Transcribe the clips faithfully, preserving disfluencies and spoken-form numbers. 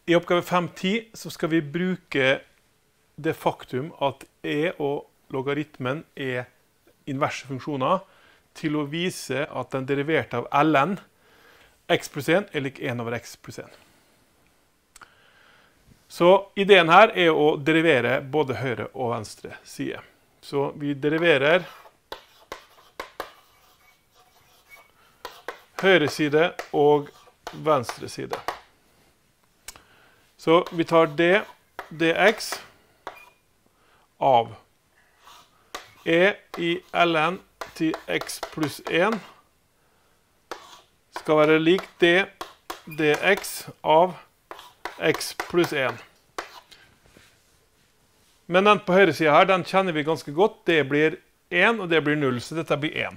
I oppgave fem punkt ti så skal vi bruke det faktum at e og logaritmen er inverse funksjoner til å vise at den deriverte av ln x pluss en er lik en over x pluss en. Så ideen her er å derivere både høyre og venstre side. Så vi deriverer høyre side og venstre side. Så vi tar d, dx av e i ln til x pluss en skal være lik d, dx av x pluss en. Men den på høyre siden her, den kjenner vi ganske godt. Det blir en, og det blir null, så dette blir en.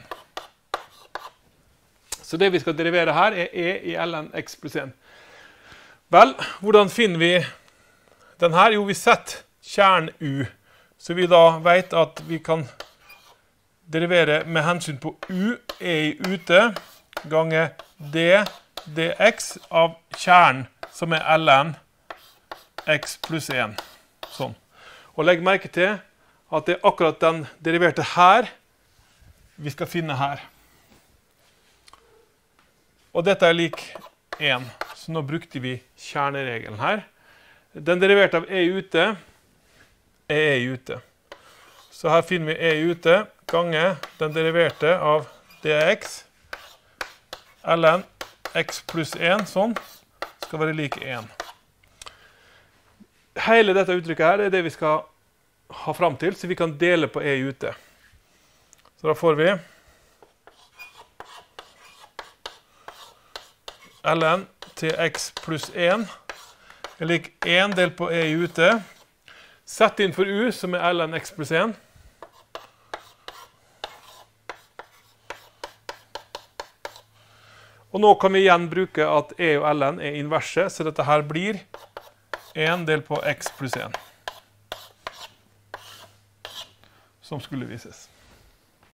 Så det vi skal derivere her er e i ln x pluss en. Vel, hvordan finner vi den her? Jo, vi setter kjernen u, så vi da vet at vi kan derivere med hensyn på u, e i ute, gange d, dx av kjernen, som er ln x pluss en. Sånn. Og legg merke til at det er akkurat den deriverte her vi skal finne her. Og dette er lik en, så nå brukte vi kjerneregelen her. Den deriverte av e i ute er e i ute. Så her finner vi e i ute gange den deriverte av dx ln x pluss en, sånn, skal være lik en. Hele dette uttrykket her er det vi skal ha frem til, så vi kan dele på e i ute. Så da får vi ln til x pluss en er lik en delt på e i ute. Sett inn for u, som er ln x pluss en. Og nå kan vi igjen bruke at e og ln er inverse, så dette her blir en delt på x pluss en. Som skulle vises.